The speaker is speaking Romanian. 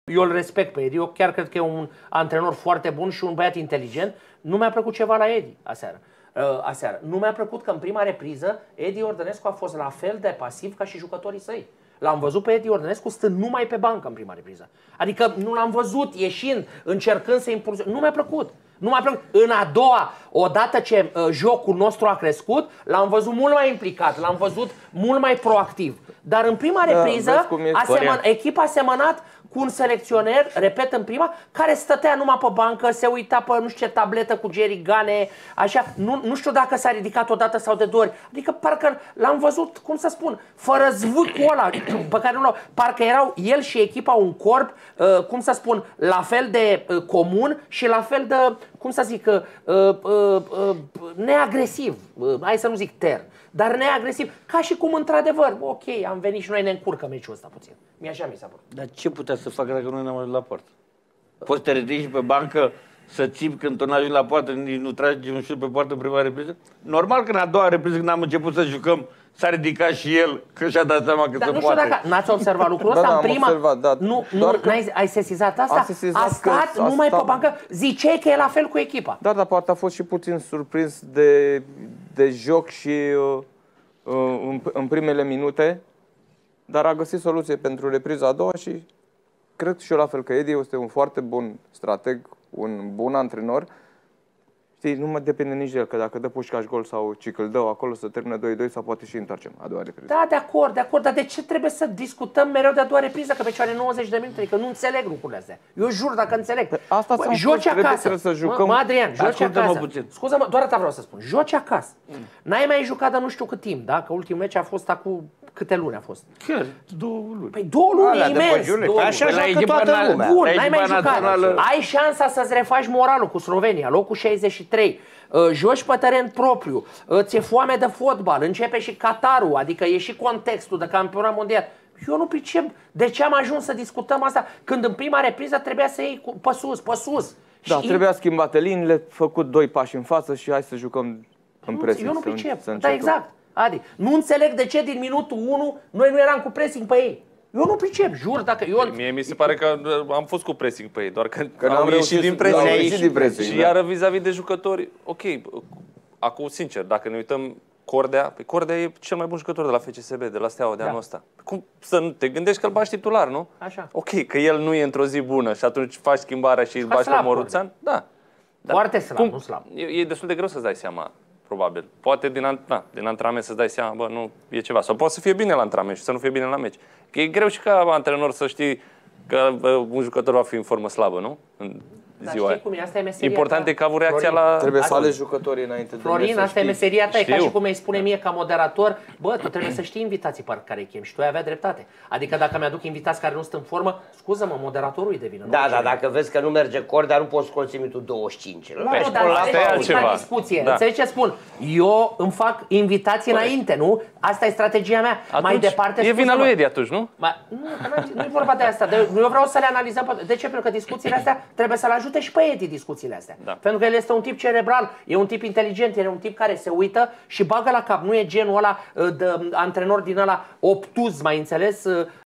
Eu îl respect pe Edi, eu chiar cred că e un antrenor foarte bun și un băiat inteligent. Nu mi-a plăcut ceva la Edi aseară. Nu mi-a plăcut că în prima repriză Edi Ordănescu a fost la fel de pasiv ca și jucătorii săi. L-am văzut pe Edi Ordănescu stând numai pe bancă în prima repriză. Adică nu l-am văzut ieșind, încercând să impulsioneze. Nu mi-a plăcut. Nu mi-a plăcut. În a doua, odată ce jocul nostru a crescut, l-am văzut mult mai implicat, l-am văzut mult mai proactiv. Dar în prima repriză, echipa a semănat cu un selecționer, repet în prima, care stătea numai pe bancă, se uita pe nu știu ce tabletă cu gerigane, așa, nu știu dacă s-a ridicat odată sau de două ori. Adică parcă l-am văzut, cum să spun, fără zvâcul ăla pe care nu l-au. Parcă erau el și echipa un corp, cum să spun, la fel de comun și la fel de, cum să zic, neagresiv. Hai să nu zic dar neagresiv, ca și cum într-adevăr, ok, am venit și noi ne încurcă meciul ăsta puțin. Așa mi s-a părut. Dar ce putea să facă dacă noi n-am ajuns la poartă? Poți să te ridici pe bancă să țipi când tu n-ajungi la poartă, nici nu tragi un șut pe poartă în prima repriză? Normal că în a doua repriză, când am început să jucăm, s-a ridicat și el, că și-a dat seama că se poate. Nu știu dacă n-ați observat lucrul ăsta în prima... Observat, ai sesizat asta? A stat numai pe bancă, ziceai că e la fel cu echipa. Dar poate a fost și puțin surprins de joc și în primele minute, dar a găsit soluție pentru repriza a doua și cred și eu la fel că Edi este un foarte bun strateg, un bun antrenor. Știi, nu mă depinde nici de el, că dacă dă Pușcaș gol sau Cicâldău acolo să termine 2-2 sau poate și întoarcem a doua repriză. Da, de acord, dar de ce trebuie să discutăm mereu de a doua repriză? Că pe are 90 de minute, adică nu înțeleg lucrurile astea. Eu jur dacă înțeleg. Asta joci acasă. Să jucăm. Adrian, joci acasă. Scuză-mă, doar asta vreau să spun. Joci acasă. N-ai mai jucat de nu știu cât timp, da? Că ultimul meci a fost acum câte luni a fost? Chiar 2 luni. Păi 2 luni e imens. Așa joacă toată lumea. Bun, n-ai mai jucat. Ai șansa să-ți refaci moralul cu Slovenia, locul 63. Joci pe teren propriu, ți-e foame de fotbal, începe și Qatarul, adică e și contextul de campionat mondial. Eu nu pricep de ce am ajuns să discutăm asta când în prima repriză trebuia să iei pe sus. Da, trebuia schimbate liniile, făcut 2 pași în față și hai să jucăm în pressing. Eu nu pricep, da, exact. Adi, nu înțeleg de ce din minutul 1 noi nu eram cu pressing pe ei. Eu nu pricep, jur, dacă eu... Mie mi se pare că am fost cu pressing pe ei, doar că am ieșit din pressing. Și iară vis-a-vis de jucători, ok, acum sincer, dacă ne uităm Cordea, Cordea e cel mai bun jucător de la FCSB, de la Steaua de anul ăsta. Cum să nu te gândești că îl bași titular, nu? Așa. Ok, că el nu e într-o zi bună și atunci faci schimbarea și îl bași pe Moruțan, da. Foarte slab, nu slab. E destul de greu să-ți dai seama. Probabil. Poate din antrenament să-ți dai seama, bă, nu e ceva. Sau poate să fie bine la antrenament și să nu fie bine la meci. Că e greu și ca antrenor să știi că un jucător va fi în formă slabă, nu? În ziua aia. Asta e meseria important ta. E că a avut reacția la... Trebuie să alegi jucătorii înainte de Florin, asta e meseria ta. E ca și cum îi spune mie ca moderator, bă, tu trebuie să știi invitații pe care îi chem și tu ai avea dreptate. Adică dacă mi-aduc invitați care nu sunt în formă, scuză-mă, moderatorul îi devine. Da, dacă vezi că nu merge Cordea, nu poți scoți minutul 25. Asta e altceva. Discuție. Înțelegi ce spun? Eu îmi fac invitații înainte, nu? Asta e strategia mea. Mai departe, e vina lui Edi atunci, nu? Nu e vorba de asta. Eu vreau să le analizăm. De ce? Pentru că discuțiile astea trebuie să-l ajute și pe Edi discuțiile astea. Da. Pentru că el este un tip cerebral, e un tip inteligent, e un tip care se uită și bagă la cap. Nu e genul ăla de antrenor din ăla obtuz, mai înțeles,